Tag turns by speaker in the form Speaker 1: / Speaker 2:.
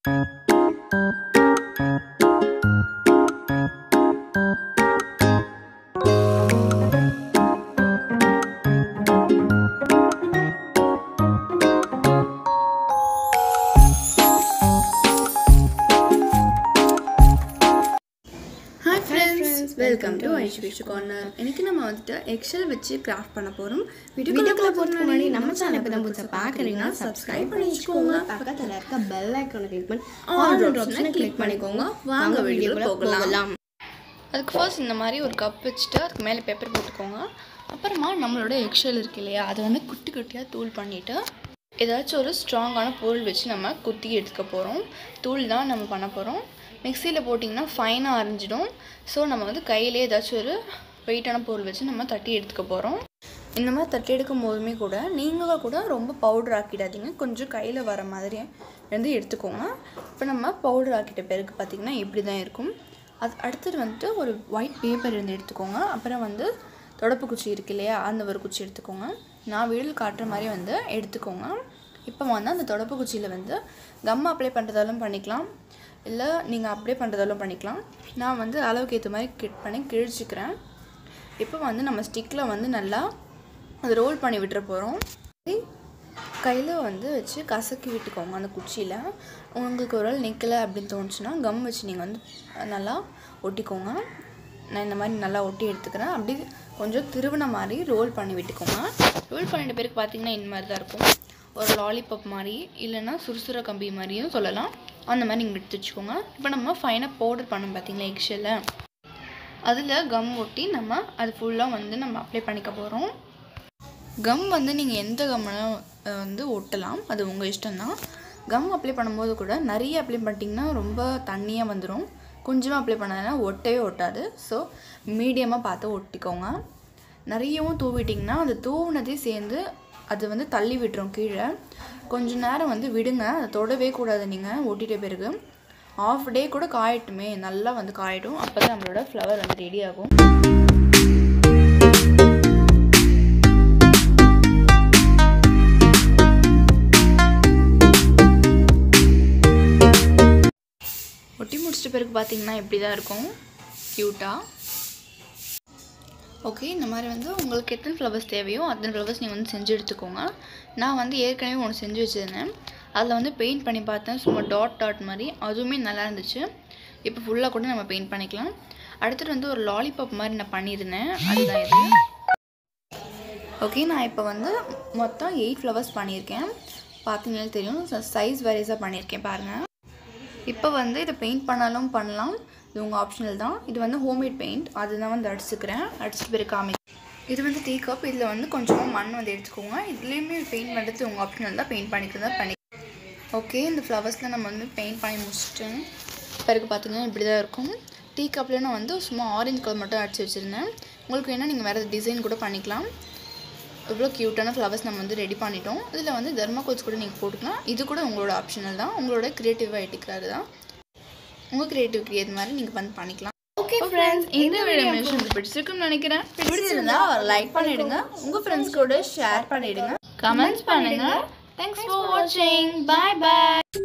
Speaker 1: Welcome to Aishu corner. இன்னைக்கு நம்ம வந்து எக்ஸல் வச்சு கிராஃப்ட் பண்ண போறோம். வீடியோக்குள்ள போறதுக்கு முன்னாடி நம்ம சேனலை இப்ப தான் புதுசா பார்க்கறீங்கன்னா Subscribe பண்ணி வச்சுக்கோங்க. பக்கத்துல இருக்க bell icon-ஐ click பண்ணி all option-ஐ click பண்ணிக்கோங்க. வாங்க வீடியோக்குள்ள போகலாம். அதுக்கு ஃபர்ஸ்ட் இந்த மாதிரி ஒரு கப் வச்சிட்டு அதுக்கு மேல பேப்பர் போட்டுக்கோங்க. அப்புறமா நம்மளோட எக்ஸல் இருக்கு இல்லையா அதை வந்து குட்டி குட்டியா தூள் பண்ணிட்டு ஏதாச்சும் ஒரு ஸ்ட்ராங்கான பொருள் வச்சு நம்ம குத்தி எடுத்துக்க போறோம். தூள் தான் நம்ம பண்ண போறோம். மிக்ஸியில் போட்டிங்கன்னா ஃபைனாக அரைஞ்சிடும். ஸோ நம்ம வந்து கையிலே ஏதாச்சும் ஒரு வெயிட்டான பொருள் வச்சு நம்ம தட்டி எடுத்துக்க போகிறோம். இந்த மாதிரி தட்டி எடுக்கும் போதுமே கூட நீங்களும் கூட ரொம்ப பவுடர் ஆக்கிடாதீங்க. கொஞ்சம் கையில் வர மாதிரி வந்து எடுத்துக்கோங்க. இப்போ நம்ம பவுடர் ஆக்கிட்ட பிறகு பார்த்திங்கன்னா இப்படி தான் இருக்கும். அது அடுத்தது வந்துட்டு ஒரு ஒயிட் பேப்பர் இருந்து எடுத்துக்கோங்க. அப்புறம் வந்து தொடப்பு குச்சி இருக்கு இல்லையா அந்த ஒரு குச்சி எடுத்துக்கோங்க. நான் வீடியோவில் காட்டுற மாதிரி வந்து எடுத்துக்கோங்க. இப்போ வந்து அந்த தொடப்பு குச்சியில் வந்து கம் அப்ளை பண்ணுறதாலும் பண்ணிக்கலாம், இல்லை நீங்கள் அப்படியே பண்ணுறதாலும் பண்ணிக்கலாம். நான் வந்து அளவுக்கு ஏற்ற மாதிரி கிட் பண்ணி கிழிச்சிக்கிறேன். இப்போ வந்து நம்ம ஸ்டிக்கில் வந்து நல்லா அதை ரோல் பண்ணி விட்டுற போகிறோம். கையில் வந்து வச்சு கசக்கி விட்டுக்கோங்க அந்த குச்சியில். உங்களுக்கு ஒரு நிற்கலை அப்படின்னு தோணுச்சுன்னா கம் வச்சு நீங்கள் வந்து நல்லா ஒட்டிக்கோங்க. நான் இந்த மாதிரி நல்லா ஒட்டி எடுத்துக்கிறேன். அப்படி கொஞ்சம் திருவின மாதிரி ரோல் பண்ணி விட்டுக்கோங்க. ரோல் பண்ணிட்ட பிறகு பார்த்திங்கன்னா இந்த மாதிரி தான் இருக்கும். ஒரு லாலிபாப் மாதிரி இல்லைன்னா சுறுசுற கம்பி மாதிரியும் சொல்லலாம். அந்த மாதிரி நீங்கள் எடுத்து வச்சுக்கோங்க. இப்போ நம்ம ஃபைனாக பவுடர் பண்ணோம் பார்த்திங்களா எக்ஸலில், அதில் கம் ஒட்டி நம்ம அது ஃபுல்லாக வந்து நம்ம அப்ளை பண்ணிக்க போகிறோம். கம் வந்து நீங்கள் எந்த கம்மெல்லாம் வந்து ஒட்டலாம், அது உங்கள் இஷ்டம்தான். கம் அப்ளை பண்ணும்போது கூட நிறைய அப்ளை பண்ணிட்டிங்கன்னா ரொம்ப தண்ணியாக வந்துடும். கொஞ்சமாக அப்ளை பண்ணதுன்னா ஒட்டவே ஒட்டாது. ஸோ மீடியமாக பார்த்து ஒட்டிக்கோங்க. நிறையவும் தூவிட்டிங்கன்னா அது தூவினதே சேர்ந்து அது வந்து தள்ளி விட்டுரும் கீழே. கொஞ்சம் நேரம் வந்து விடுங்க, அதை தொடவே கூடாது. நீங்கள் ஒட்டிட்ட பிறகு ஆஃப் டே கூட காயட்டுமே, நல்லா வந்து காயிடும். அப்போ தான் நம்மளோட ஃப்ளவர் வந்து ரெடி ஆகும். ஒட்டி முடிச்சிட்ட பிறகு பார்த்திங்கன்னா இப்படி தான் இருக்கும் க்யூட்டாக. ஓகே, இந்த மாதிரி வந்து உங்களுக்கு எத்தனை ஃப்ளவர்ஸ் தேவையோ அத்தனை ஃப்ளவர்ஸ் நீங்கள் வந்து செஞ்சு எடுத்துக்கோங்க. நான் வந்து ஏற்கனவே ஒன்று செஞ்சு வச்சுருந்தேன். அதில் வந்து பெயிண்ட் பண்ணி பார்த்தேன், சும்மா டாட் மாதிரி. அதுவுமே நல்லா இருந்துச்சு. இப்போ ஃபுல்லாக கூட நம்ம பெயிண்ட் பண்ணிக்கலாம். அடுத்தது வந்து ஒரு லாலிபாப் மாதிரி நான் பண்ணியிருந்தேன், அதுதான் இது. ஓகே, நான் இப்போ வந்து மொத்தம் 8 ஃப்ளவர்ஸ் பண்ணியிருக்கேன். பார்த்தீங்கன்னா தெரியும், சைஸ் வைஸாக பண்ணியிருக்கேன் பாருங்கள். இப்போ வந்து இதை பெயிண்ட் பண்ணாலும் பண்ணலாம், இது உங்கள் ஆப்ஷனல் தான். இது வந்து ஹோம்மேட் பெயிண்ட், அதுதான் வந்து அடிச்சுக்கிறேன். அடிச்சுட்டு பிறகு காமி. இது வந்து டீ கப். இதில் வந்து கொஞ்சமாக மண் வந்து எடுத்துக்கோங்க. இதுலேயுமே பெயிண்ட் பண்ணுறது உங்கள் ஆப்ஷனல் தான், பெயிண்ட் பண்ணிக்கிறதா பண்ணி. ஓகே, இந்த ஃப்ளவர்ஸில் நம்ம வந்து பெயிண்ட் பண்ணி முடிச்சிட்டேன். பிறகு பார்த்தீங்கன்னா இப்படி தான் இருக்கும். டீ கப்பில் நான் வந்து சும்மா ஆரஞ்சு கலர் மட்டும் அடிச்சு வச்சுருந்தேன். உங்களுக்கு வேணால் நீங்கள் வேறு டிசைன் கூட பண்ணிக்கலாம். இவ்வளோ க்யூட்டான ஃப்ளவர்ஸ் நம்ம வந்து ரெடி பண்ணிட்டோம். இதில் வந்து தர்மாகோல்ஸ் கூட நீங்கள் போட்டுக்கலாம். இது கூட உங்களோட ஆப்ஷனல் தான், உங்களோட க்ரியேட்டிவாக ஐட்டிக்காக தான். உங்கள் க்ரியேட்டிவிட்டி ஏற்ற மாதிரி நீங்கள் வந்து பண்ணிக்கலாம். ஓகே ஃப்ரெண்ட்ஸ், இந்த வீடியோ உங்களுக்கு பிடிச்சிருக்குன்னு நினைக்கிறேன். பிடிச்சிருந்தா லைக் பண்ணிடுங்க, உங்கள் ஃப்ரெண்ட்ஸ் கூட ஷேர் பண்ணிடுங்க, கமெண்ட்ஸ் பண்ணுங்க. தேங்க்ஸ் ஃபார் வாட்சிங். பாய் பாய்.